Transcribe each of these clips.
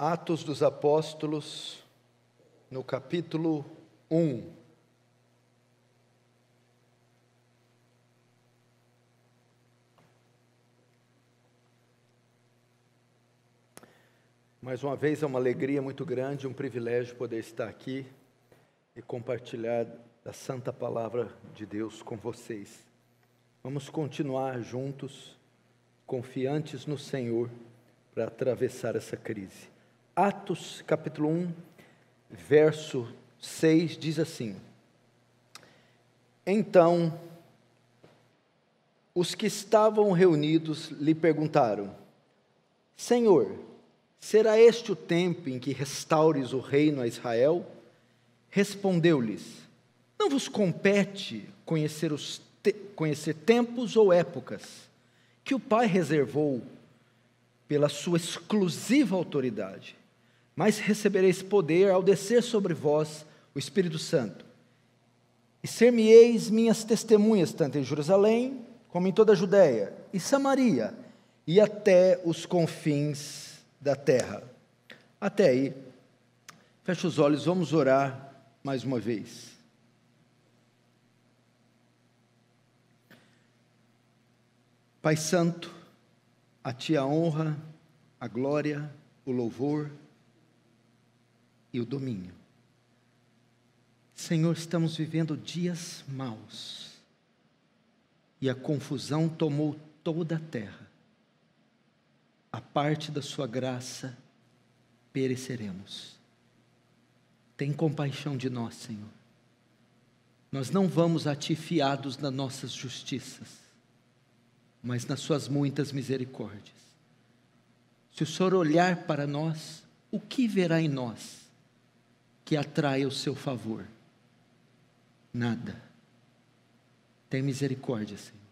Atos dos Apóstolos, no capítulo 1. Mais uma vez é uma alegria muito grande, um privilégio poder estar aqui e compartilhar a santa palavra de Deus com vocês. Vamos continuar juntos, confiantes no Senhor, para atravessar essa crise. Atos capítulo 1, verso 6 diz assim: Então, os que estavam reunidos lhe perguntaram: Senhor, será este o tempo em que restaures o reino a Israel? Respondeu-lhes: Não vos compete conhecer tempos ou épocas que o Pai reservou pela sua exclusiva autoridade, mas recebereis poder ao descer sobre vós o Espírito Santo, e ser-me-eis minhas testemunhas, tanto em Jerusalém, como em toda a Judéia, e Samaria, e até os confins da terra. Até aí, feche os olhos, vamos orar mais uma vez. Pai Santo, a Ti a honra, a glória, o louvor e o domínio. Senhor, estamos vivendo dias maus e a confusão tomou toda a terra. A parte da sua graça pereceremos. Tem compaixão de nós, Senhor. Nós não vamos a Ti fiados nas nossas justiças, mas nas suas muitas misericórdias. Se o Senhor olhar para nós, o que verá em nós que atraia o seu favor? Nada. Tem misericórdia, Senhor.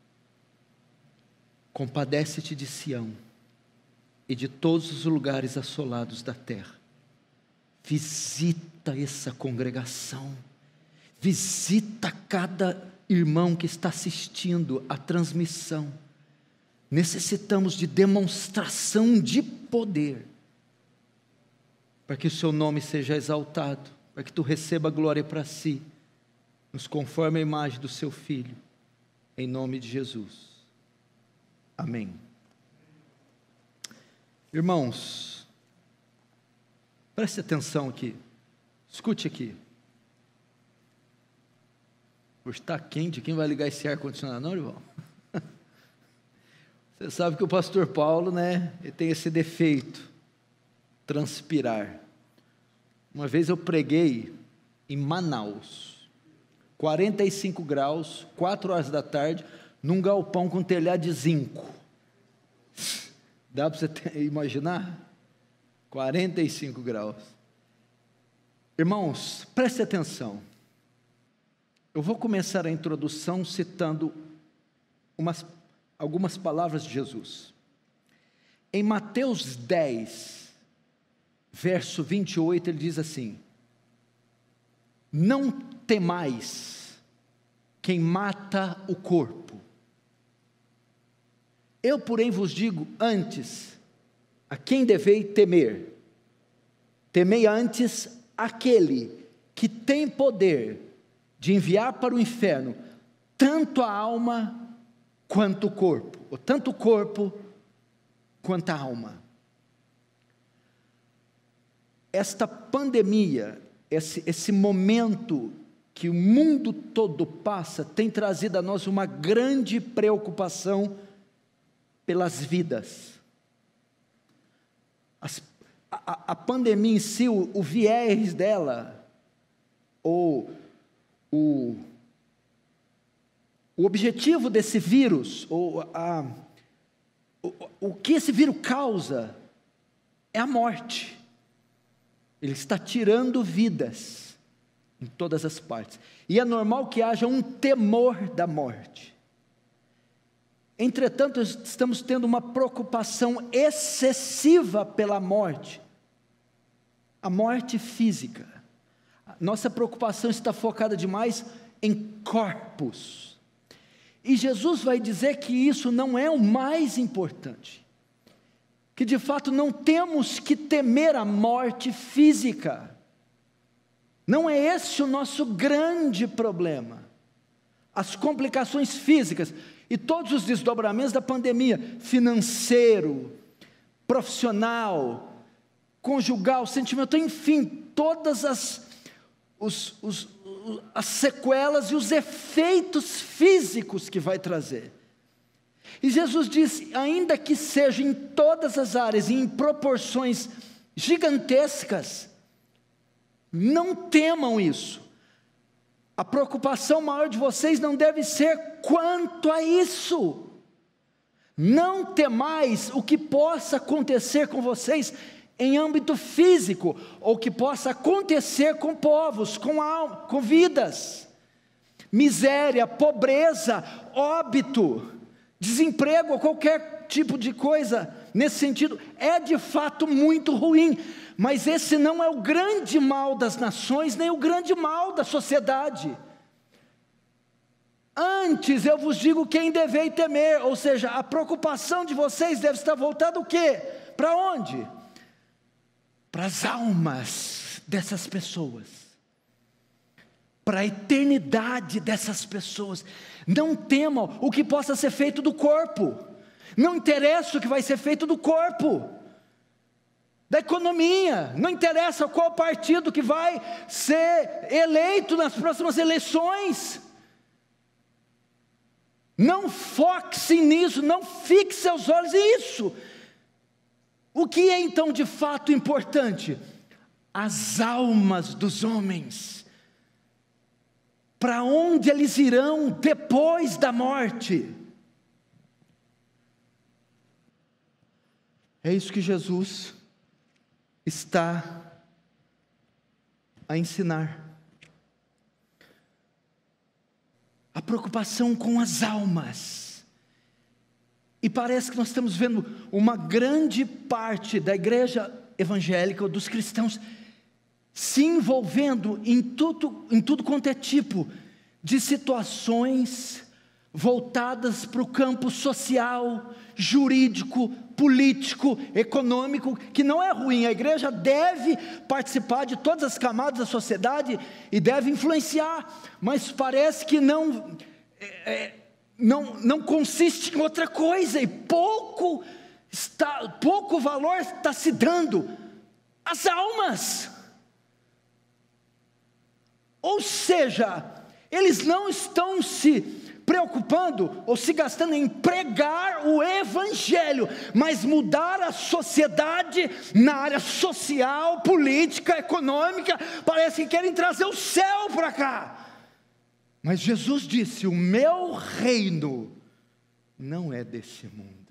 Compadece-te de Sião e de todos os lugares assolados da terra. Visita essa congregação, visita cada irmão que está assistindo a transmissão. Necessitamos de demonstração de poder, para que o seu nome seja exaltado, para que tu receba glória para si, nos conforme a imagem do seu Filho, em nome de Jesus. Amém. Irmãos, preste atenção aqui, escute aqui. Hoje está quente, quem vai ligar esse ar-condicionado, não, irmão? Você sabe que o pastor Paulo, ele tem esse defeito, transpirar. Uma vez eu preguei em Manaus, 45 graus, 4 horas da tarde, num galpão com telhado de zinco. Dá para você imaginar? 45 graus. Irmãos, preste atenção. Eu vou começar a introdução citando algumas palavras de Jesus. Em Mateus 10, verso 28, ele diz assim: Não temais quem mata o corpo. Eu, porém, vos digo antes, a quem devei temer? Temei antes aquele que tem poder de enviar para o inferno tanto a alma quanto o corpo, ou tanto o corpo quanto a alma. Esta pandemia, esse momento que o mundo todo passa, tem trazido a nós uma grande preocupação pelas vidas. A pandemia em si, o viés dela, ou o objetivo desse vírus, o que esse vírus causa, é a morte. Ele está tirando vidas em todas as partes. E é normal que haja um temor da morte. Entretanto, estamos tendo uma preocupação excessiva pela morte. A morte física. Nossa preocupação está focada demais em corpos. E Jesus vai dizer que isso não é o mais importante. que de fato não temos que temer a morte física. Não é esse o nosso grande problema. As complicações físicas e todos os desdobramentos da pandemia, financeiro, profissional, conjugal, sentimental, enfim, todas as sequelas e os efeitos físicos que vai trazer. E Jesus diz, ainda que seja em todas as áreas, em proporções gigantescas, não temam isso. A preocupação maior de vocês não deve ser quanto a isso. Não temais o que possa acontecer com vocês em âmbito físico, ou que possa acontecer com povos, com vidas. Miséria, pobreza, óbito, desemprego ou qualquer tipo de coisa nesse sentido, é de fato muito ruim, mas esse não é o grande mal das nações, nem o grande mal da sociedade. Antes eu vos digo quem devei temer, ou seja, a preocupação de vocês deve estar voltada o quê? Para onde? Para as almas dessas pessoas, para a eternidade dessas pessoas. Não temam o que possa ser feito do corpo, não interessa o que vai ser feito do corpo, da economia, não interessa qual partido que vai ser eleito nas próximas eleições. Não foque-se nisso, não fixe seus olhos nisso. O que é então de fato importante? As almas dos homens. Para onde eles irão depois da morte? É isso que Jesus está a ensinar. A preocupação com as almas. E parece que nós estamos vendo uma grande parte da igreja evangélica, ou dos cristãos, se envolvendo em tudo quanto é tipo de situações voltadas para o campo social, jurídico, político, econômico, que não é ruim. A igreja deve participar de todas as camadas da sociedade e deve influenciar, mas parece que não consiste em outra coisa, e pouco valor está se dando às almas. Ou seja, eles não estão se preocupando ou se gastando em pregar o evangelho, mas mudar a sociedade na área social, política, econômica. Parece que querem trazer o céu para cá. Mas Jesus disse: o meu reino não é desse mundo.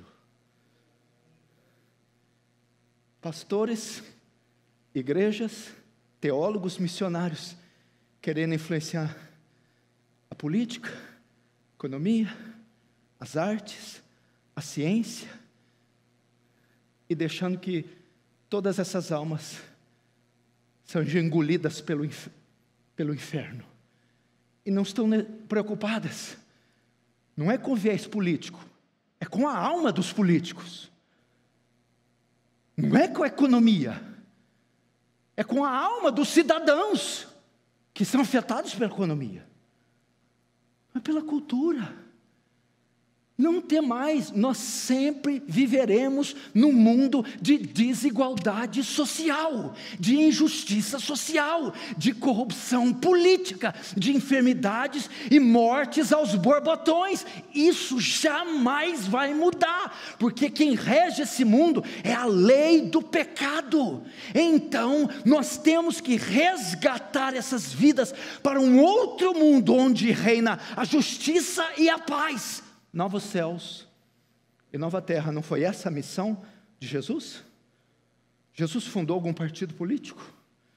Pastores, igrejas, teólogos, missionários, querendo influenciar a política, a economia, as artes, a ciência, e deixando que todas essas almas sejam engolidas pelo inferno. E não estão preocupadas, não é com o viés político, é com a alma dos políticos, não é com a economia, é com a alma dos cidadãos que são afetados pela economia, mas pela cultura. Não temais, nós sempre viveremos num mundo de desigualdade social, de injustiça social, de corrupção política, de enfermidades e mortes aos borbotões. Isso jamais vai mudar, porque quem rege esse mundo é a lei do pecado. Então nós temos que resgatar essas vidas para um outro mundo, onde reina a justiça e a paz. Novos céus e nova terra, não foi essa a missão de Jesus? Jesus fundou algum partido político?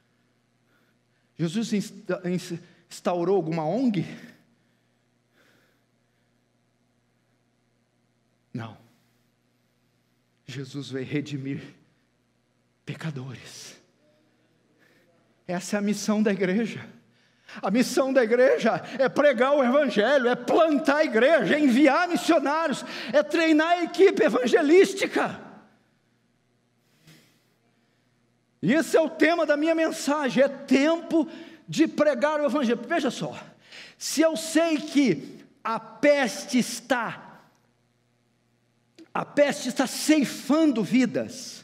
Jesus instaurou alguma ONG? Não. Jesus veio redimir pecadores. Essa é a missão da igreja. A missão da igreja é pregar o evangelho, é plantar a igreja, é enviar missionários, é treinar a equipe evangelística. E esse é o tema da minha mensagem, é tempo de pregar o Evangelho. Veja só, se eu sei que a peste está ceifando vidas,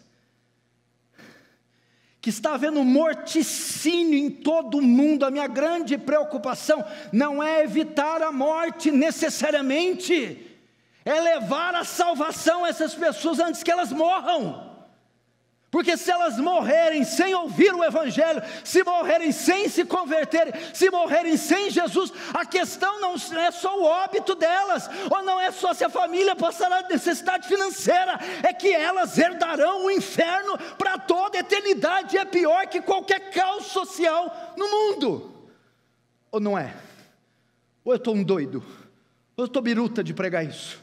que está havendo morticínio em todo o mundo, a minha grande preocupação não é evitar a morte necessariamente, é levar a salvação a essas pessoas antes que elas morram. Porque se elas morrerem sem ouvir o Evangelho, se morrerem sem se converterem, se morrerem sem Jesus, a questão não é só o óbito delas, ou não é só se a família passará necessidade financeira, é que elas herdarão o inferno para toda a eternidade, e é pior que qualquer caos social no mundo. Ou não é? Ou eu estou um doido? Ou eu estou biruta de pregar isso?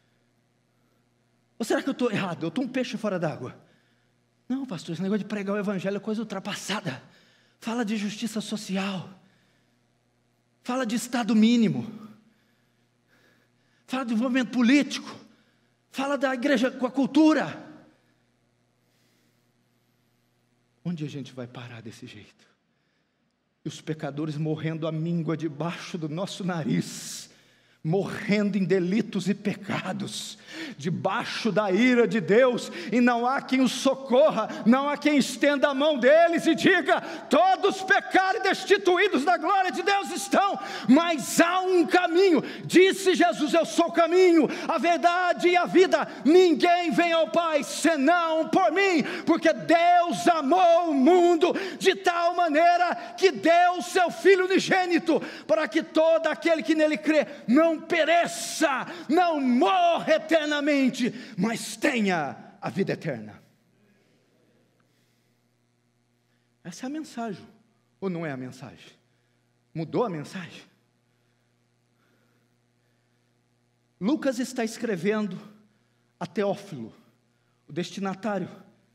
Ou será que eu estou errado? Eu estou um peixe fora d'água? Não, pastor, esse negócio de pregar o Evangelho é coisa ultrapassada. Fala de justiça social, fala de Estado mínimo, fala de movimento político, fala da igreja com a cultura. Onde a gente vai parar desse jeito? E os pecadores morrendo à míngua debaixo do nosso nariz, morrendo em delitos e pecados, debaixo da ira de Deus, e não há quem os socorra, não há quem estenda a mão deles e diga: todos pecaram e destituídos da glória de Deus estão, mas há um caminho, disse Jesus: eu sou o caminho, a verdade e a vida, ninguém vem ao Pai senão por mim, porque Deus amou o mundo de tal maneira que deu o seu Filho unigênito, para que todo aquele que nele crê não pereça, não morra eternamente, mas tenha a vida eterna. Essa é a mensagem, ou não é a mensagem? Mudou a mensagem? Lucas está escrevendo a Teófilo, o destinatário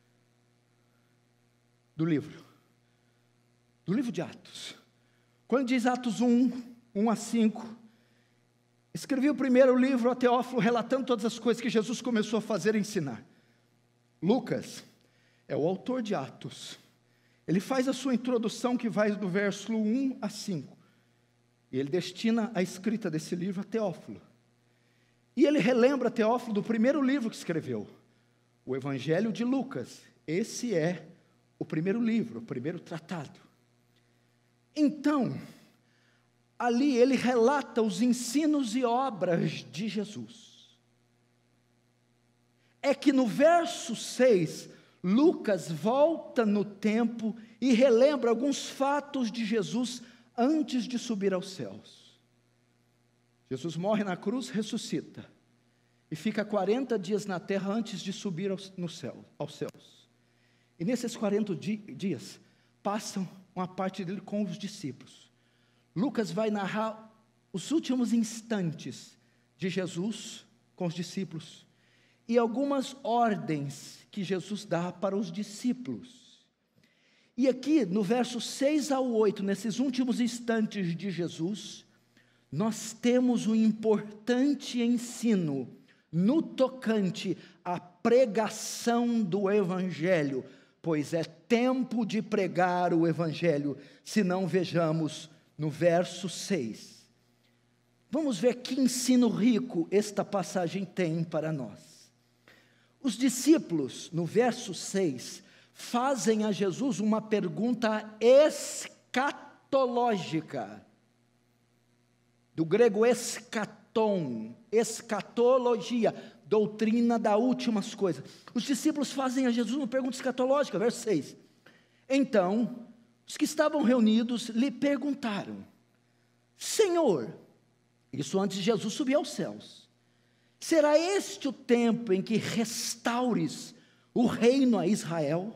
do livro de Atos. Quando diz Atos 1:1-5, escrevi o primeiro livro a Teófilo, relatando todas as coisas que Jesus começou a fazer e ensinar. Lucas é o autor de Atos. Ele faz a sua introdução, que vai do verso 1-5. E ele destina a escrita desse livro a Teófilo. E ele relembra a Teófilo do primeiro livro que escreveu, o Evangelho de Lucas. Esse é o primeiro livro, o primeiro tratado. Então, ali ele relata os ensinos e obras de Jesus. É que no verso 6, Lucas volta no tempo e relembra alguns fatos de Jesus antes de subir aos céus. Jesus morre na cruz, ressuscita, e fica 40 dias na terra antes de subir aos céus. E nesses 40 dias, passam uma parte dele com os discípulos. Lucas vai narrar os últimos instantes de Jesus com os discípulos e algumas ordens que Jesus dá para os discípulos. E aqui no verso 6-8, nesses últimos instantes de Jesus, nós temos um importante ensino no tocante à pregação do Evangelho, pois é tempo de pregar o Evangelho, se não vejamos no verso 6. Vamos ver que ensino rico esta passagem tem para nós. Os discípulos, no verso 6, fazem a Jesus uma pergunta escatológica, do grego escatom, escatologia, doutrina das últimas coisas. Os discípulos fazem a Jesus uma pergunta escatológica, verso 6. Então, os que estavam reunidos lhe perguntaram: Senhor, isso antes de Jesus subir aos céus, será este o tempo em que restaures o reino a Israel?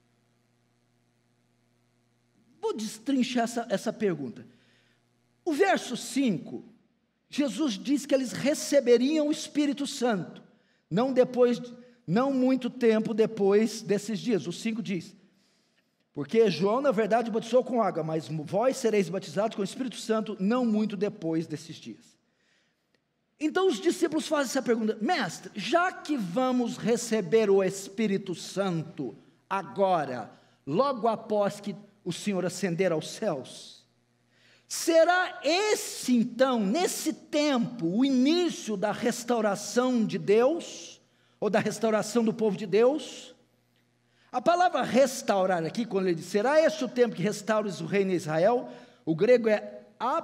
Vou destrinchar essa pergunta. O verso 5, Jesus diz que eles receberiam o Espírito Santo, não muito tempo depois desses dias. O 5 diz: porque João, na verdade, batizou com água, mas vós sereis batizados com o Espírito Santo não muito depois desses dias. Então os discípulos fazem essa pergunta: mestre, já que vamos receber o Espírito Santo agora, logo após que o Senhor ascender aos céus? Será esse então, nesse tempo, o início da restauração de Deus, ou da restauração do povo de Deus? A palavra restaurar aqui, quando ele diz, será este o tempo que restaures o reino de Israel? O grego é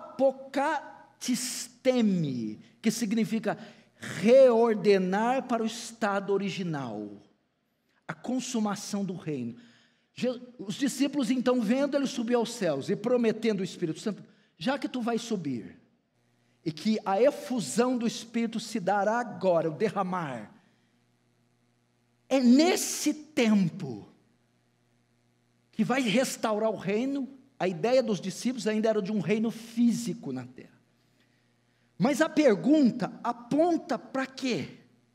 apokatisteme, que significa reordenar para o estado original, a consumação do reino. Os discípulos então, vendo ele subir aos céus e prometendo o Espírito Santo, já que tu vais subir, e que a efusão do Espírito se dará agora, o derramar, é nesse tempo que vai restaurar o reino. A ideia dos discípulos ainda era de um reino físico na terra. Mas a pergunta aponta para quê?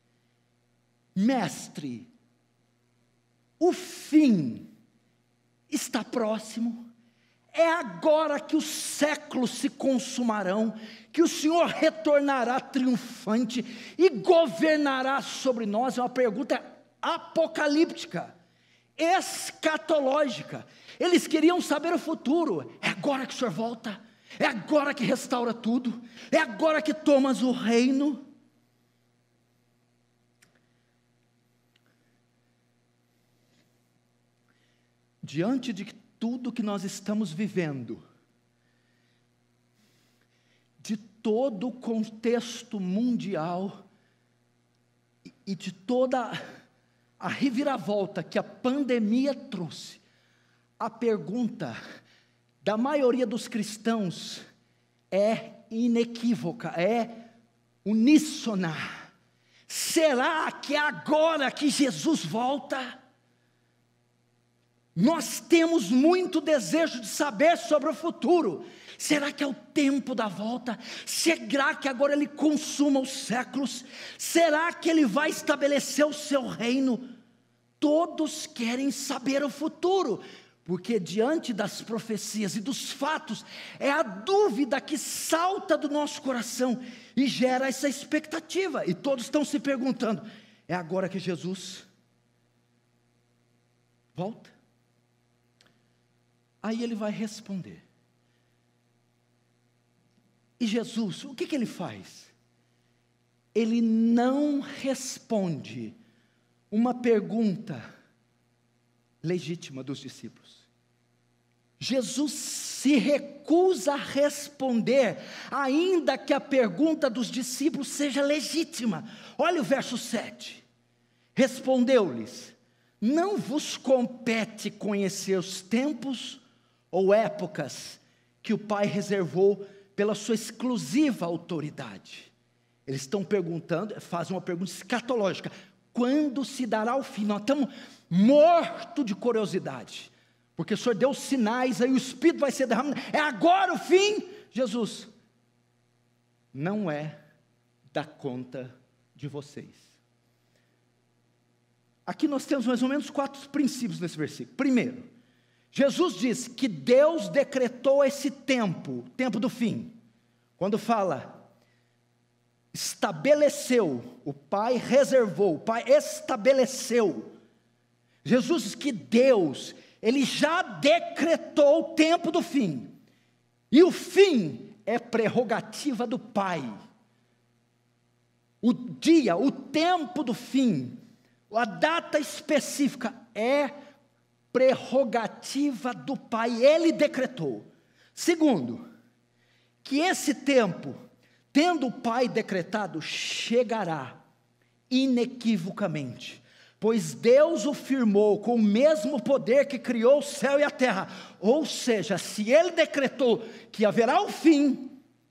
Mestre, o fim está próximo, é agora que os séculos se consumarão, que o Senhor retornará triunfante e governará sobre nós. É uma pergunta apocalíptica, escatológica. Eles queriam saber o futuro. É agora que o Senhor volta? É agora que restaura tudo? É agora que tomas o reino? Diante de tudo que nós estamos vivendo, de todo o contexto mundial e de toda a reviravolta que a pandemia trouxe, a pergunta da maioria dos cristãos é inequívoca, é uníssona. Será que é agora que Jesus volta? Nós temos muito desejo de saber sobre o futuro. Será que é o tempo da volta? Será que agora Ele consuma os séculos? Será que Ele vai estabelecer o seu reino? Todos querem saber o futuro, porque diante das profecias e dos fatos, é a dúvida que salta do nosso coração e gera essa expectativa. E todos estão se perguntando, é agora que Jesus volta? Aí ele vai responder. E Jesus, o que ele faz? Ele não responde uma pergunta legítima dos discípulos. Jesus se recusa a responder, ainda que a pergunta dos discípulos seja legítima. Olha o verso 7. Respondeu-lhes: não vos compete conhecer os tempos ou épocas que o Pai reservou pela sua exclusiva autoridade. Eles estão perguntando, fazem uma pergunta escatológica: quando se dará o fim? Nós estamos mortos de curiosidade, porque o Senhor deu sinais, aí o Espírito vai ser derramado, é agora o fim? Jesus, não é da conta de vocês. Aqui nós temos mais ou menos 4 princípios nesse versículo. Primeiro, Jesus diz que Deus decretou esse tempo, tempo do fim. Quando fala, estabeleceu, o Pai reservou, o Pai estabeleceu. Jesus diz que Deus, Ele já decretou o tempo do fim. E o fim é prerrogativa do Pai. O dia, o tempo do fim, a data específica é prerrogativa do Pai, Ele decretou. Segundo, que esse tempo, tendo o Pai decretado, chegará inequivocamente, pois Deus o firmou com o mesmo poder que criou o céu e a terra. Ou seja, se Ele decretou que haverá o fim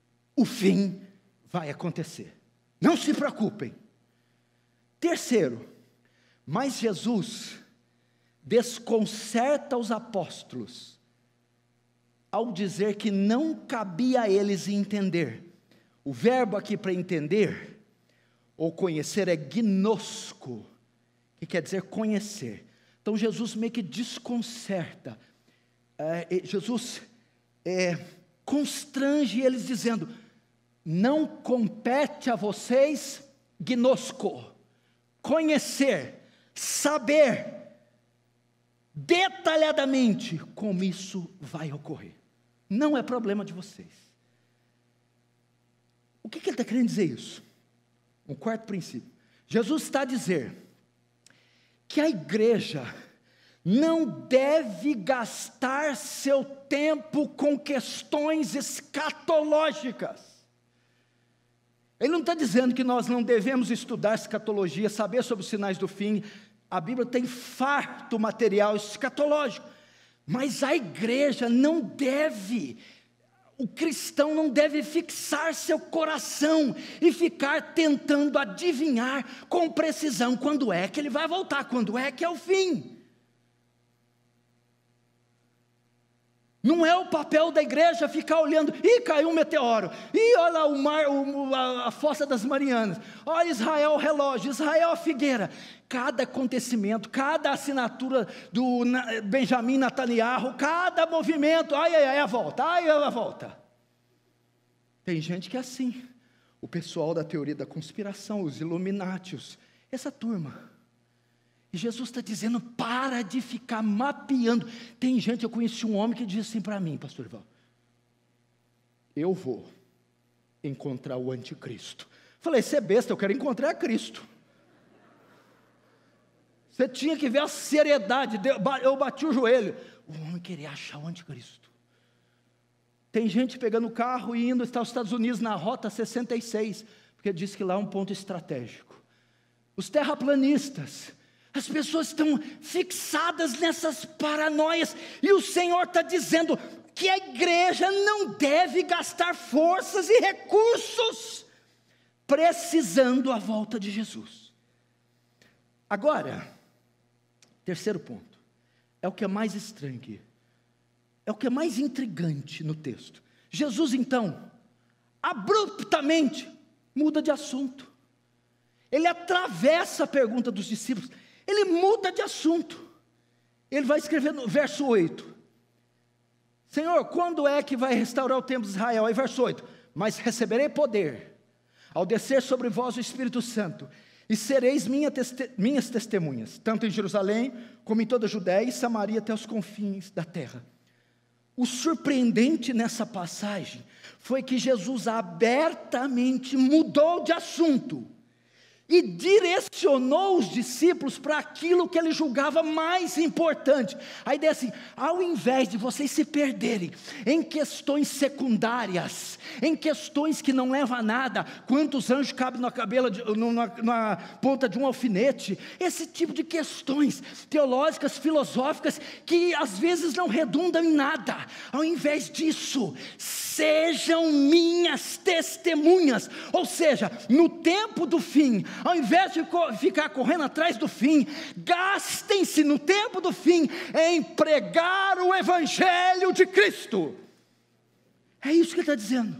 vai acontecer. Não se preocupem. Terceiro, mas Jesus desconcerta os apóstolos ao dizer que não cabia a eles entender. O verbo aqui para entender ou conhecer é gnosco, que quer dizer conhecer. Então Jesus meio que desconcerta, Jesus constrange eles dizendo: não compete a vocês gnosco, conhecer, saber detalhadamente como isso vai ocorrer. Não é problema de vocês. O que ele está querendo dizer isso? Um quarto princípio. Jesus está a dizer que a igreja não deve gastar seu tempo com questões escatológicas. Ele não está dizendo que nós não devemos estudar escatologia, saber sobre os sinais do fim. A Bíblia tem farto material escatológico. Mas a igreja não deve, o cristão não deve fixar seu coração e ficar tentando adivinhar com precisão quando é que ele vai voltar, quando é que é o fim. Não é o papel da igreja ficar olhando, caiu um meteoro, olha o mar, a fossa das Marianas, olha Israel o relógio, Israel a figueira. Cada acontecimento, cada assinatura do Benjamin Netanyahu, cada movimento, a volta. Tem gente que é assim, o pessoal da teoria da conspiração, os Illuminatios, essa turma. E Jesus está dizendo, para de ficar mapeando. Tem gente, eu conheci um homem que disse assim para mim, pastor Ival, eu vou encontrar o anticristo. Falei, você é besta, eu quero encontrar Cristo. Você tinha que ver a seriedade, eu bati o joelho. O homem queria achar o anticristo. Tem gente pegando o carro e indo aos Estados Unidos na rota 66, porque diz que lá é um ponto estratégico. Os terraplanistas, as pessoas estão fixadas nessas paranoias, e o Senhor está dizendo que a igreja não deve gastar forças e recursos precisando a volta de Jesus. Agora, terceiro ponto, é o que é mais estranho aqui, é o que é mais intrigante no texto. Jesus então, abruptamente, muda de assunto. Ele atravessa a pergunta dos discípulos, ele muda de assunto. Ele vai escrever no verso 8, Senhor, quando é que vai restaurar o templo de Israel? Aí verso 8, mas receberei poder, ao descer sobre vós o Espírito Santo, e sereis minhas testemunhas, tanto em Jerusalém, como em toda a Judéia e Samaria, até os confins da terra. O surpreendente nessa passagem, foi que Jesus abertamente mudou de assunto, e direcionou os discípulos para aquilo que ele julgava mais importante. A ideia é assim, ao invés de vocês se perderem em questões secundárias, em questões que não levam a nada, quantos anjos cabem na ponta de um alfinete, esse tipo de questões teológicas, filosóficas, que às vezes não redundam em nada. Ao invés disso, sejam minhas testemunhas, ou seja, no tempo do fim, ao invés de ficar correndo atrás do fim, gastem-se no tempo do fim em pregar o Evangelho de Cristo. É isso que ele está dizendo.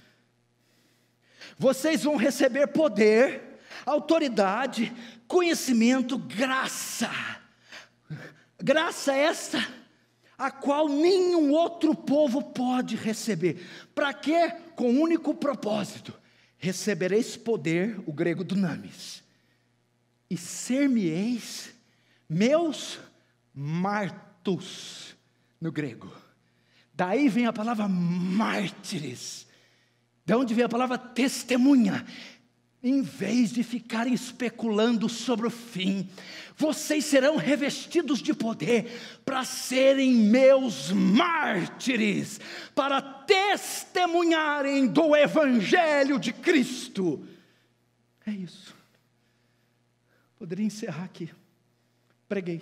Vocês vão receber poder, autoridade, conhecimento, graça. Graça essa a qual nenhum outro povo pode receber. Para quê? Com um único propósito: recebereis poder, o grego dunamis, e ser-me-eis meus martos, no grego. Daí vem a palavra mártires, de onde vem a palavra testemunha. Em vez de ficarem especulando sobre o fim, vocês serão revestidos de poder para serem meus mártires, para testemunharem do Evangelho de Cristo. É isso. Poderia encerrar aqui. Preguei.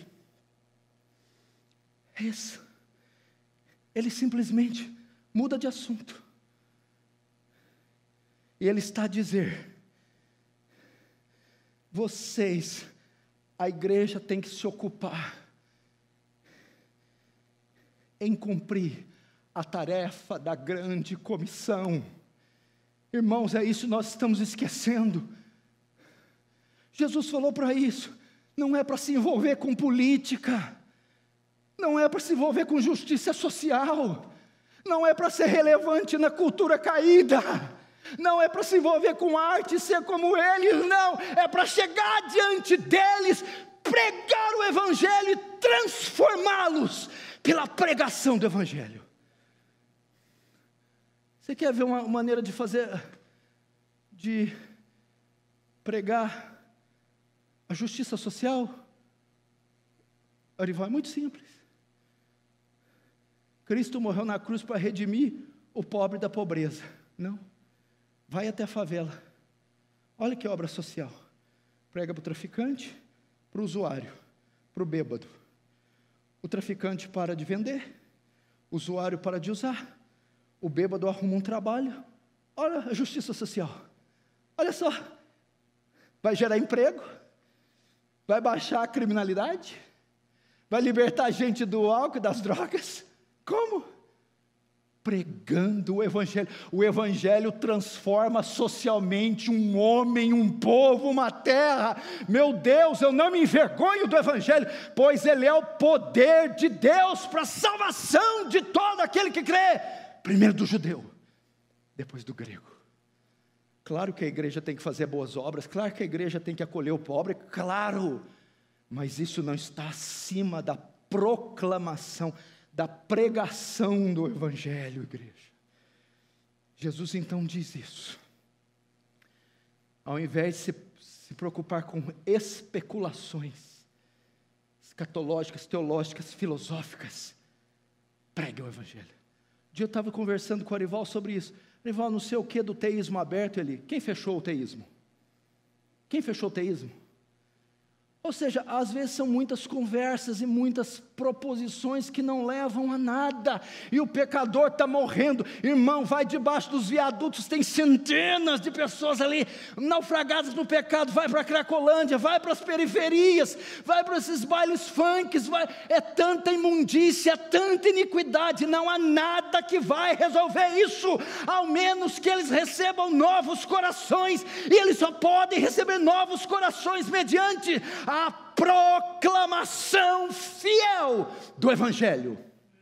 É isso. Ele simplesmente muda de assunto. E ele está a dizer: vocês, a igreja tem que se ocupar em cumprir a tarefa da grande comissão. Irmãos, é isso que nós estamos esquecendo. Jesus falou para isso, não é para se envolver com política, não é para se envolver com justiça social, não é para ser relevante na cultura caída, não é para se envolver com arte e ser como eles, não, é para chegar diante deles pregar o Evangelho e transformá-los pela pregação do Evangelho. Você quer ver uma maneira de pregar a justiça social? Arival, é muito simples. Cristo morreu na cruz para redimir o pobre da pobreza. Não. Vai até a favela. Olha que obra social. Prega para o traficante, para o usuário, para o bêbado. O traficante para de vender, o usuário para de usar, o bêbado arruma um trabalho. Olha a justiça social. Olha só. Vai gerar emprego, vai baixar a criminalidade, vai libertar a gente do álcool e das drogas. Como? Pregando o Evangelho. O Evangelho transforma socialmente um homem, um povo, uma terra. Meu Deus, eu não me envergonho do Evangelho, pois ele é o poder de Deus para a salvação de todo aquele que crê. Primeiro do judeu, depois do grego. Claro que a igreja tem que fazer boas obras, claro que a igreja tem que acolher o pobre, claro, mas isso não está acima da proclamação, da pregação do Evangelho, igreja. Jesus então diz isso. Ao invés de se preocupar com especulações escatológicas, teológicas, filosóficas, pregue o Evangelho. Um dia eu estava conversando com o Arival sobre isso. Arival, não sei o que do teísmo aberto. Ele, quem fechou o teísmo? Quem fechou o teísmo? Ou seja, às vezes são muitas conversas e muitas proposições que não levam a nada, e o pecador está morrendo. Irmão, vai debaixo dos viadutos, tem centenas de pessoas ali, naufragadas no pecado. Vai para a Cracolândia, vai para as periferias, vai para esses bailes funks, é tanta imundícia, é tanta iniquidade, não há nada que vai resolver isso, ao menos que eles recebam novos corações, e eles só podem receber novos corações mediante a proclamação fiel do Evangelho.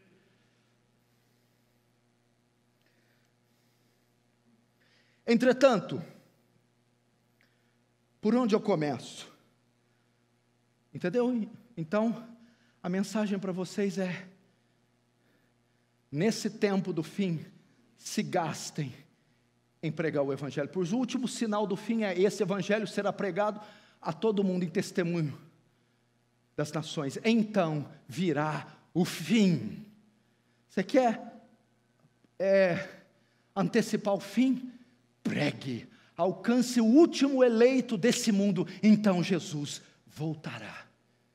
Entretanto, por onde eu começo? Entendeu? Então, a mensagem para vocês é: nesse tempo do fim, se gastem em pregar o Evangelho, pois o último sinal do fim é esse: Evangelho será pregado a todo mundo em testemunho das nações, então virá o fim. Você quer antecipar o fim? Pregue, alcance o último eleito desse mundo, então Jesus voltará.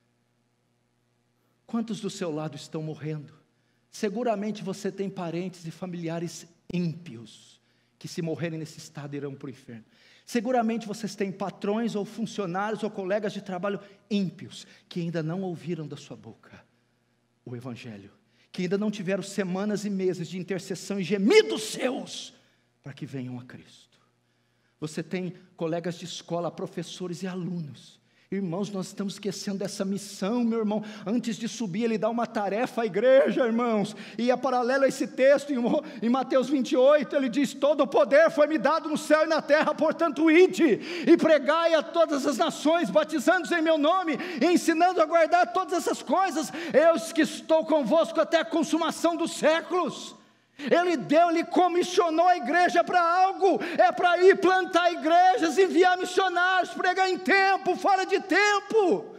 Quantos do seu lado estão morrendo? Seguramente você tem parentes e familiares ímpios, que se morrerem nesse estado irão para o inferno. Seguramente vocês têm patrões ou funcionários ou colegas de trabalho ímpios, que ainda não ouviram da sua boca o Evangelho, que ainda não tiveram semanas e meses de intercessão e gemidos seus, para que venham a Cristo. Você tem colegas de escola, professores e alunos. Irmãos, nós estamos esquecendo dessa missão, meu irmão. Antes de subir, ele dá uma tarefa à igreja, irmãos, e é paralelo a esse texto, em Mateus 28, ele diz: todo o poder foi me dado no céu e na terra, portanto ide, e pregai a todas as nações, batizando-os em meu nome, e ensinando a guardar todas essas coisas, eu que estou convosco até a consumação dos séculos. Ele comissionou a igreja para algo, é para ir plantar igrejas, enviar missionários, pregar em tempo, fora de tempo.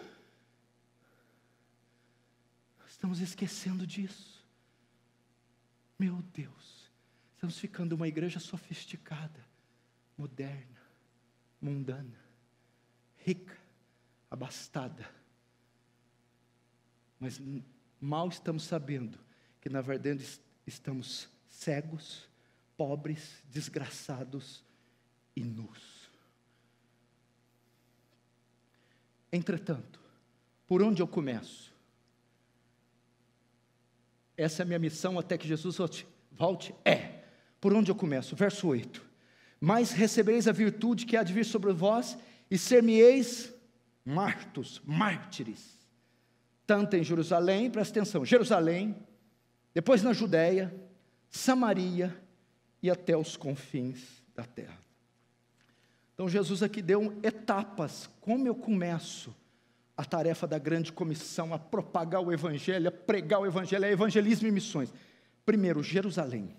Estamos esquecendo disso. Meu Deus, estamos ficando uma igreja sofisticada, moderna, mundana, rica, abastada. Mas mal estamos sabendo que na verdade estamos cegos, pobres, desgraçados e nus. Entretanto, por onde eu começo? Essa é a minha missão até que Jesus volte. Por onde eu começo? Verso 8. Mas recebereis a virtude que há de vir sobre vós, e ser-me-eis mártires, tanto em Jerusalém, presta atenção, Jerusalém, depois na Judéia, Samaria e até os confins da terra. Então Jesus aqui deu etapas, como eu começo a tarefa da grande comissão, a propagar o evangelho, a pregar o evangelho, a evangelismo e missões. Primeiro, Jerusalém.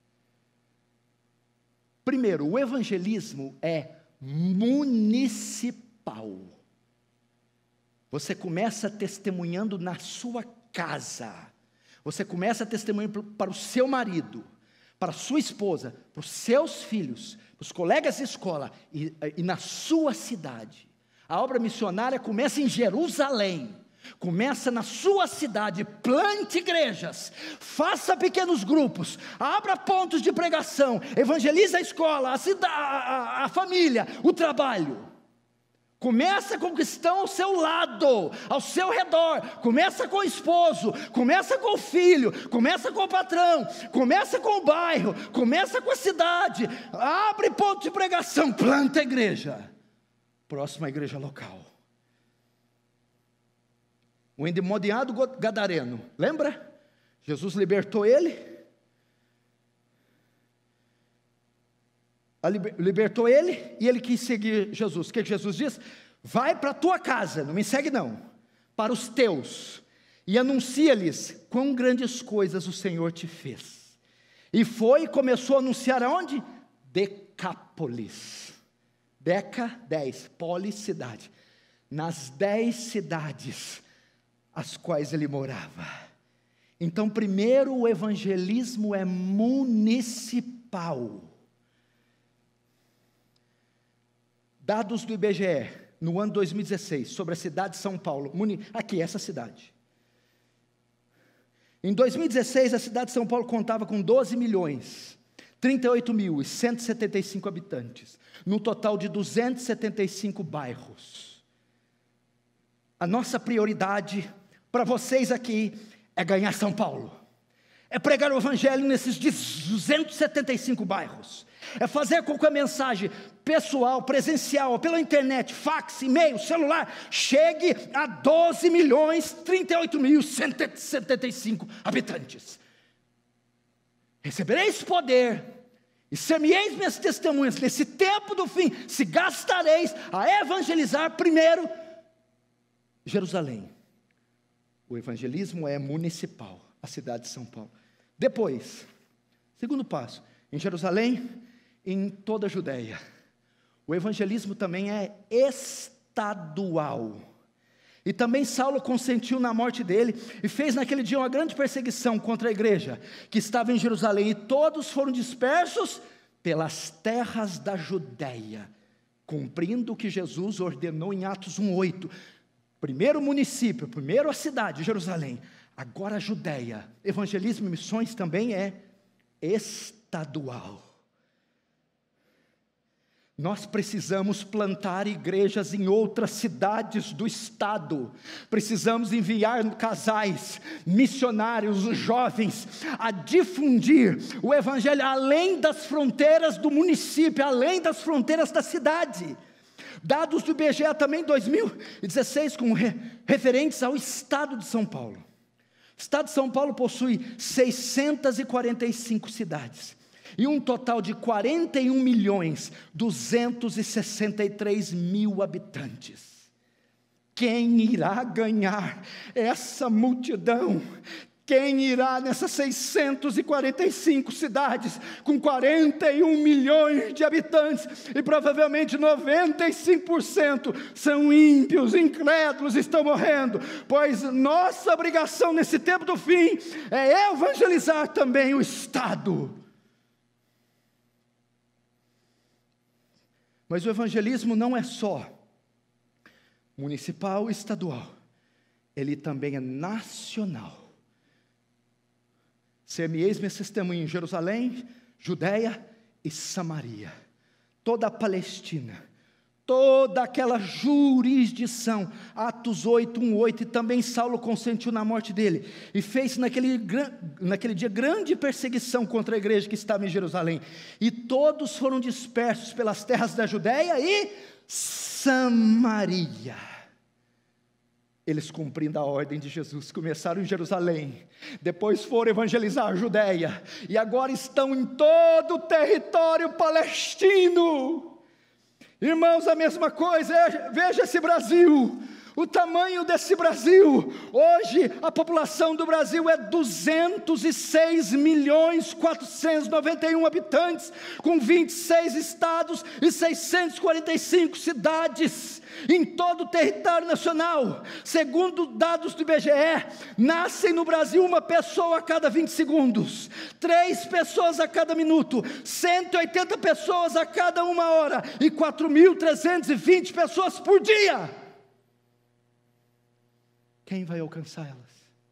Primeiro, o evangelismo é municipal. Você começa testemunhando na sua casa. Você começa testemunhando para o seu marido, para a sua esposa, para os seus filhos, para os colegas de escola e na sua cidade. A obra missionária começa em Jerusalém. Começa na sua cidade, plante igrejas, faça pequenos grupos, abra pontos de pregação, evangelize a escola, a família, o trabalho. Começa com o que estão ao seu lado, ao seu redor. Começa com o esposo, começa com o filho, começa com o patrão, começa com o bairro, começa com a cidade. Abre ponto de pregação, planta a igreja. Próxima igreja local. O endemoniado gadareno, lembra? Jesus libertou ele. Libertou ele e ele quis seguir Jesus. O que Jesus diz? Vai para a tua casa, não me segue não, para os teus, e anuncia-lhes quão grandes coisas o Senhor te fez. E foi e começou a anunciar aonde? Decápolis. Deca, 10, polis, cidade. Nas 10 cidades as quais ele morava. Então, primeiro, o evangelismo é municipal. Dados do IBGE, no ano 2016, sobre a cidade de São Paulo. Aqui, essa cidade. Em 2016, a cidade de São Paulo contava com 12.038.175 habitantes, num total de 275 bairros. A nossa prioridade para vocês aqui é ganhar São Paulo, é pregar o evangelho nesses 275 bairros, é fazer com que a mensagem pessoal, presencial, pela internet, fax, e-mail, celular, chegue a 12.038.175 habitantes. Recebereis poder, e ser-me-eis minhas testemunhas, nesse tempo do fim, se gastareis a evangelizar primeiro Jerusalém. O evangelismo é municipal, a cidade de São Paulo. Depois, segundo passo, em Jerusalém, em toda a Judéia. O evangelismo também é estadual. E também Saulo consentiu na morte dele e fez naquele dia uma grande perseguição contra a igreja que estava em Jerusalém, e todos foram dispersos pelas terras da Judéia, cumprindo o que Jesus ordenou em Atos 1:8. Primeiro o município, primeiro a cidade, Jerusalém, agora a Judéia. Evangelismo e missões também é estadual. Nós precisamos plantar igrejas em outras cidades do estado. Precisamos enviar casais, missionários, jovens, a difundir o evangelho além das fronteiras do município, além das fronteiras da cidade. Dados do IBGE também 2016, referentes ao estado de São Paulo. O estado de São Paulo possui 645 cidades. E um total de 41.263.000 habitantes. Quem irá ganhar essa multidão? Quem irá nessas 645 cidades, com 41 milhões de habitantes, e provavelmente 95% são ímpios, incrédulos, estão morrendo, pois nossa obrigação nesse tempo do fim é evangelizar também o estado. Mas o evangelismo não é só municipal e estadual, ele também é nacional. Ser-me-eis minha testemunha em Jerusalém, Judéia e Samaria, toda a Palestina, toda aquela jurisdição. Atos 8:1-8, e também Saulo consentiu na morte dele, e fez naquele dia grande perseguição contra a igreja que estava em Jerusalém, e todos foram dispersos pelas terras da Judéia e Samaria. Eles, cumprindo a ordem de Jesus, começaram em Jerusalém, depois foram evangelizar a Judéia, e agora estão em todo o território palestino. Irmãos, a mesma coisa, veja esse Brasil, o tamanho desse Brasil. Hoje a população do Brasil é 206.491.000 habitantes, com 26 estados e 645 cidades em todo o território nacional. Segundo dados do IBGE, nascem no Brasil uma pessoa a cada 20 segundos, 3 pessoas a cada minuto, 180 pessoas a cada 1 hora e 4.320 pessoas por dia. Quem vai alcançar elas?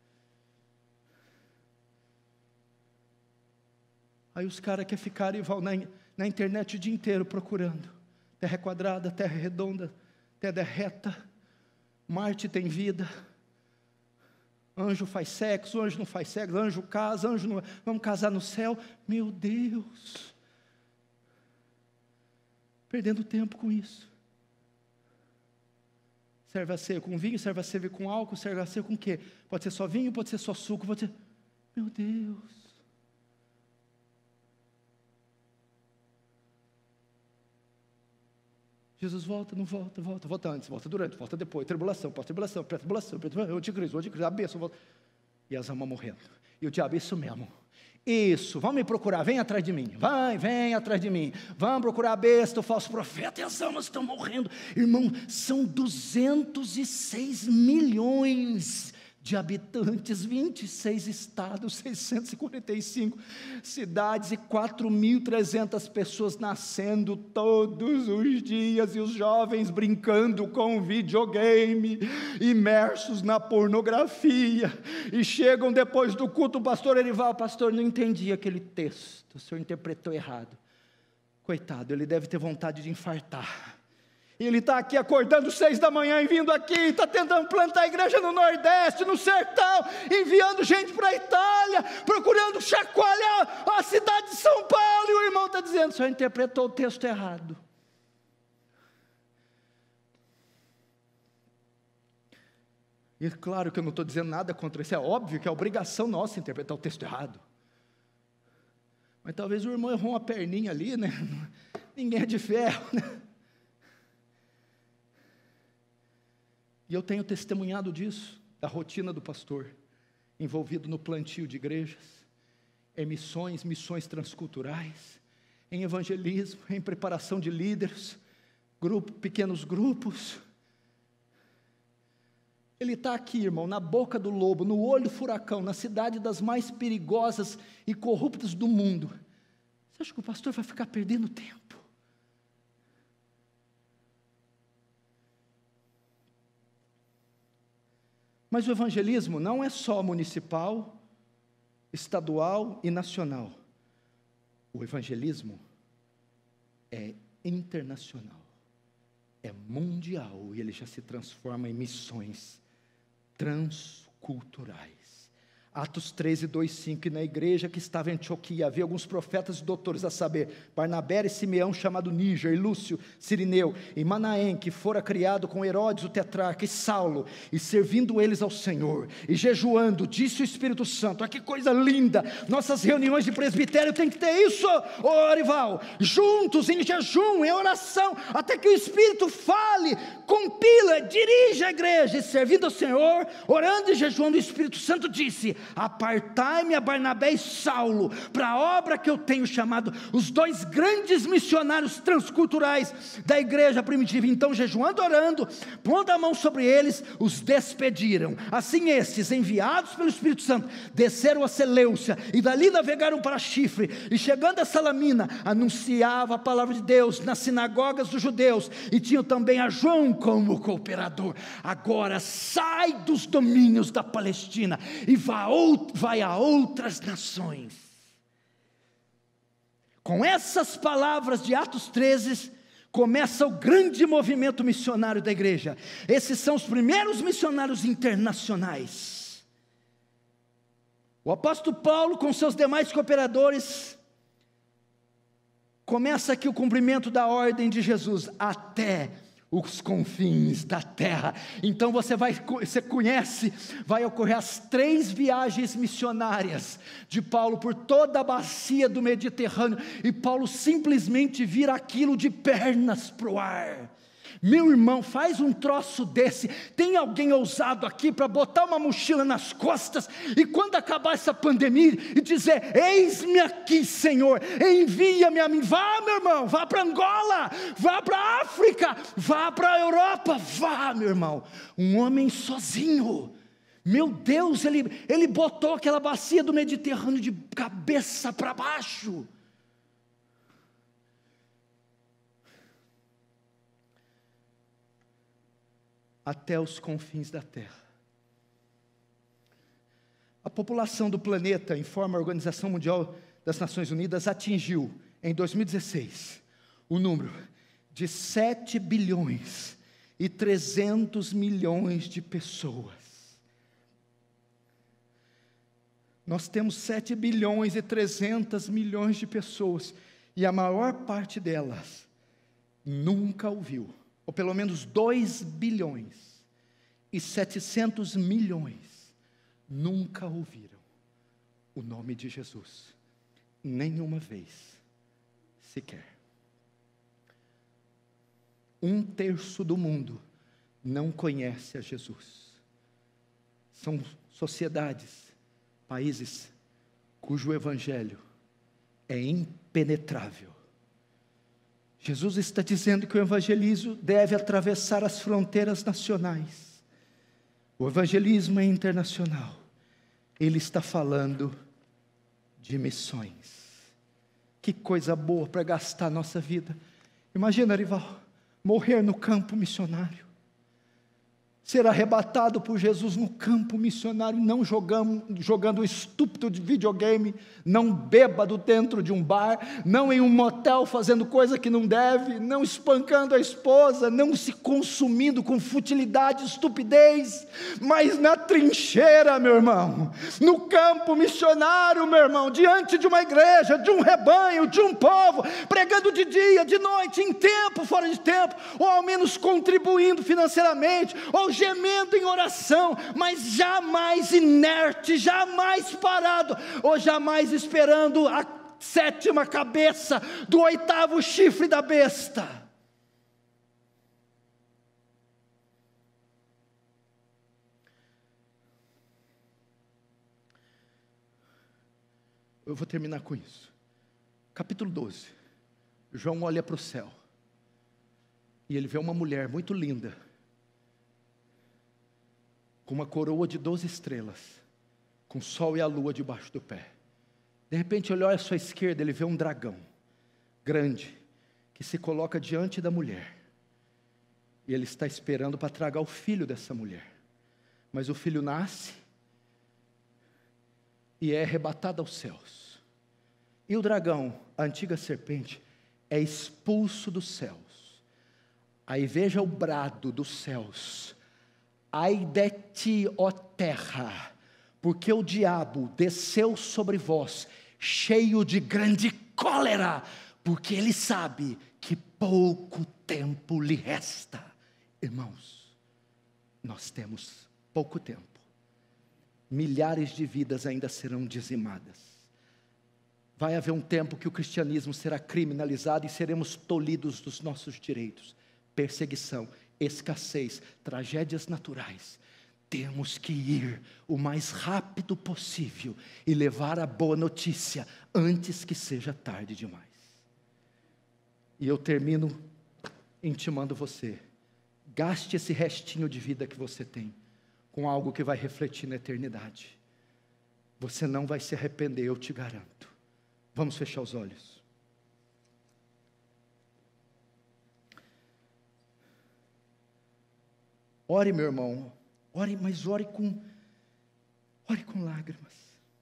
Aí os caras querem ficar e vão na internet o dia inteiro procurando. Terra quadrada, terra redonda, terra reta, Marte tem vida, anjo faz sexo, anjo não faz sexo, anjo casa, anjo não... Vamos casar no céu. Meu Deus! Perdendo tempo com isso. Serve a ceia com vinho, serve a ceia com álcool, serve a ceia com o quê? Pode ser só vinho, pode ser só suco, pode ser... Meu Deus! Jesus volta, não volta, volta antes, volta durante, volta depois, tribulação, pós-tribulação, pré-tribulação, o anticristo, a bênção, volta. E as almas morrendo. E o diabo, isso mesmo. Isso, vão me procurar, vem atrás de mim. Vem atrás de mim. Vão procurar a besta, o falso profeta, e as almas estão morrendo. Irmão, são 206 milhões de habitantes, 26 estados, 645 cidades e 4.300 pessoas nascendo todos os dias, e os jovens brincando com videogame, imersos na pornografia, e chegam depois do culto, o pastor Erival, pastor, não entendi aquele texto, o senhor interpretou errado. Coitado, ele deve ter vontade de infartar. Ele está aqui acordando 6 da manhã e vindo aqui, está tentando plantar a igreja no Nordeste, no Sertão, enviando gente para a Itália, procurando chacoalhar a cidade de São Paulo, e o irmão está dizendo, só interpretou o texto errado. E claro que eu não estou dizendo nada contra isso, é óbvio que é obrigação nossa interpretar o texto errado. Mas talvez o irmão errou uma perninha ali, né? Ninguém é de ferro, né? E eu tenho testemunhado disso, da rotina do pastor, envolvido no plantio de igrejas, em missões transculturais, em evangelismo, em preparação de líderes, pequenos grupos. Ele está aqui, irmão, na boca do lobo, no olho do furacão, na cidade das mais perigosas e corruptas do mundo. Você acha que o pastor vai ficar perdendo tempo? Mas o evangelismo não é só municipal, estadual e nacional. O evangelismo é internacional, é mundial, e ele já se transforma em missões transculturais. Atos 13, 2, 5, e na igreja que estava em Antioquia, havia alguns profetas e doutores, a saber, Barnabé e Simeão, chamado Níger, e Lúcio, Cirineu, e Manaém, que fora criado com Herodes o tetrarca, e Saulo, e servindo eles ao Senhor, e jejuando, disse o Espírito Santo, olha que coisa linda, nossas reuniões de presbitério tem que ter isso, ô Arival, juntos, em jejum, em oração, até que o Espírito fale, compila, dirija a igreja, e servindo ao Senhor, orando e jejuando, o Espírito Santo disse, apartai-me a Barnabé e Saulo, para a obra que eu tenho chamado, os 2 grandes missionários transculturais da igreja primitiva. Então, jejuando, orando, pondo a mão sobre eles, os despediram. Assim estes, enviados pelo Espírito Santo, desceram a Seleucia, e dali navegaram para Chifre, e chegando a Salamina, anunciava a palavra de Deus nas sinagogas dos judeus, e tinham também a João como cooperador. Agora sai dos domínios da Palestina, e vai a outras nações. Com essas palavras de Atos 13, começa o grande movimento missionário da igreja. Esses são os primeiros missionários internacionais. O apóstolo Paulo, com seus demais cooperadores, começa aqui o cumprimento da ordem de Jesus, até os confins da terra. Então você conhece, vai ocorrer as 3 viagens missionárias de Paulo por toda a bacia do Mediterrâneo, e Paulo simplesmente vira aquilo de pernas para o ar. Meu irmão, faz um troço desse. Tem alguém ousado aqui para botar uma mochila nas costas e quando acabar essa pandemia e dizer: eis-me aqui, Senhor, envia-me a mim. Vá, meu irmão, vá para Angola, vá para a África, vá para a Europa, vá, meu irmão. Um homem sozinho, meu Deus, ele botou aquela bacia do Mediterrâneo de cabeça para baixo. Até os confins da terra. A população do planeta, informa a Organização Mundial das Nações Unidas, atingiu, em 2016, o número de 7 bilhões e 300 milhões de pessoas. Nós temos 7 bilhões e 300 milhões de pessoas, e a maior parte delas nunca ouviu, ou pelo menos 2 bilhões e 700 milhões nunca ouviram o nome de Jesus, nenhuma vez sequer. 1/3 do mundo não conhece a Jesus. São sociedades, países cujo evangelho é impenetrável. Jesus está dizendo que o evangelismo deve atravessar as fronteiras nacionais. O evangelismo é internacional. Ele está falando de missões. Que coisa boa para gastar a nossa vida. Imagina, Arival, morrer no campo missionário. Ser arrebatado por Jesus no campo missionário, não jogando estúpido de videogame, não bêbado dentro de um bar, não em um motel fazendo coisa que não deve, não espancando a esposa, não se consumindo com futilidade e estupidez, mas na trincheira, meu irmão, no campo missionário, meu irmão, diante de uma igreja, de um rebanho, de um povo, pregando de dia, de noite, em tempo, fora de tempo, ou ao menos contribuindo financeiramente, ou gemendo em oração, mas jamais inerte, jamais parado, ou jamais esperando a 7ª cabeça do 8º chifre da besta. Eu vou terminar com isso. Capítulo 12. João olha para o céu e ele vê uma mulher muito linda, com uma coroa de 12 estrelas, com o sol e a lua debaixo do pé. De repente ele olha à sua esquerda, ele vê um dragão, grande, que se coloca diante da mulher, e ele está esperando para tragar o filho dessa mulher, mas o filho nasce, e é arrebatado aos céus, e o dragão, a antiga serpente, é expulso dos céus. Aí veja o brado dos céus: ai de ti, ó terra, porque o diabo desceu sobre vós, cheio de grande cólera, porque ele sabe que pouco tempo lhe resta. Irmãos, nós temos pouco tempo. Milhares de vidas ainda serão dizimadas. Vai haver um tempo que o cristianismo será criminalizado e seremos tolhidos dos nossos direitos. Perseguição, escassez, tragédias naturais. Temos que ir o mais rápido possível e levar a boa notícia antes que seja tarde demais. E eu termino intimando você: gaste esse restinho de vida que você tem com algo que vai refletir na eternidade. Você não vai se arrepender, eu te garanto. Vamos fechar os olhos. Ore, meu irmão, ore, mas ore com lágrimas.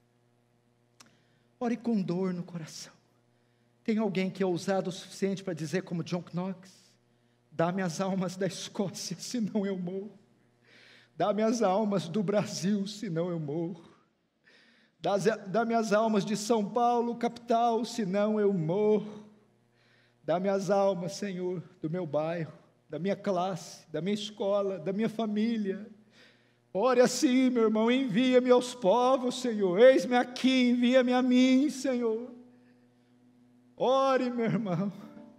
Ore com dor no coração. Tem alguém que é ousado o suficiente para dizer como John Knox: dá-me as almas da Escócia, senão eu morro. Dá-me as almas do Brasil, senão eu morro. Dá-me as almas de São Paulo, capital, senão eu morro. Dá-me as almas, Senhor, do meu bairro, da minha classe, da minha escola, da minha família. Ore assim, meu irmão: envia-me aos povos, Senhor. Eis-me aqui, envia-me a mim, Senhor. Ore, meu irmão.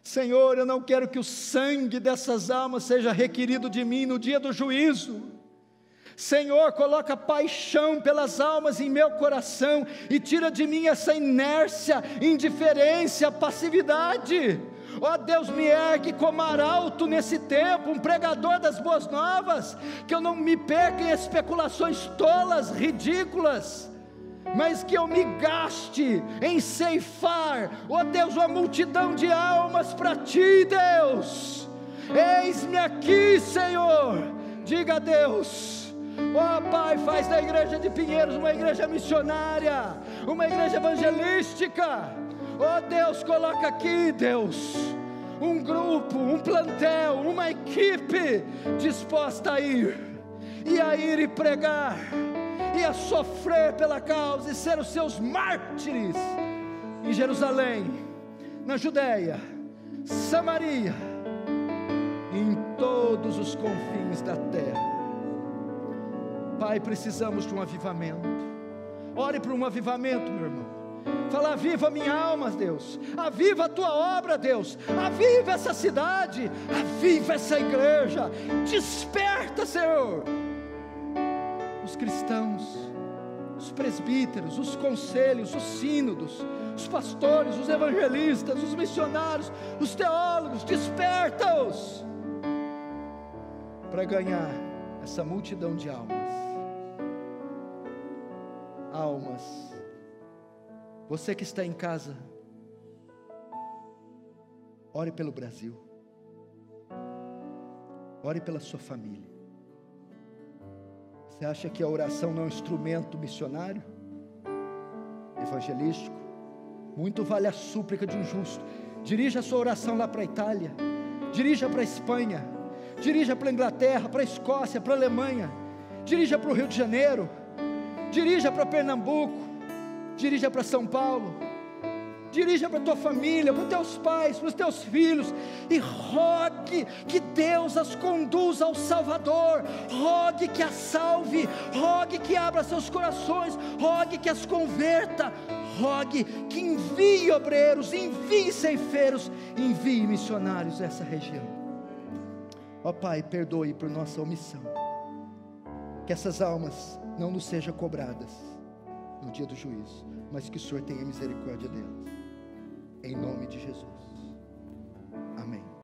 Senhor, eu não quero que o sangue dessas almas seja requerido de mim no dia do juízo. Senhor, coloca paixão pelas almas em meu coração e tira de mim essa inércia, indiferença, passividade. Ó Deus, me ergue como arauto nesse tempo, um pregador das boas novas, que eu não me perca em especulações tolas, ridículas, mas que eu me gaste em ceifar, ó Deus, uma multidão de almas para Ti, Deus. Eis-me aqui, Senhor. Diga a Deus: ó Pai, faz da igreja de Pinheiros uma igreja missionária, uma igreja evangelística. Ó Deus, coloca aqui, Deus, um grupo, um plantel, uma equipe disposta a ir e pregar, e a sofrer pela causa, e ser os seus mártires, em Jerusalém, na Judéia, Samaria, e em todos os confins da terra. Pai, precisamos de um avivamento. Ore por um avivamento, meu irmão. Fala: aviva minha alma, Deus, aviva a tua obra, Deus, aviva essa cidade, aviva essa igreja, desperta, Senhor, os cristãos, os presbíteros, os conselhos, os sínodos, os pastores, os evangelistas, os missionários, os teólogos, desperta-os, para ganhar essa multidão de almas. Você que está em casa, ore pelo Brasil, ore pela sua família. Você acha que a oração não é um instrumento missionário, evangelístico? Muito vale a súplica de um justo. Dirija a sua oração lá para a Itália, dirija para a Espanha, dirija para a Inglaterra, para a Escócia, para a Alemanha, dirija para o Rio de Janeiro, dirija para Pernambuco, dirija para São Paulo, dirija para a tua família, para os teus pais, para os teus filhos, e rogue que Deus as conduza ao Salvador, rogue que as salve, rogue que abra seus corações, rogue que as converta, rogue que envie obreiros, envie ceifeiros, envie missionários a essa região. Ó Pai, perdoe por nossa omissão, que essas almas não nos sejam cobradas no dia do juízo, mas que o Senhor tenha misericórdia delas, em nome de Jesus.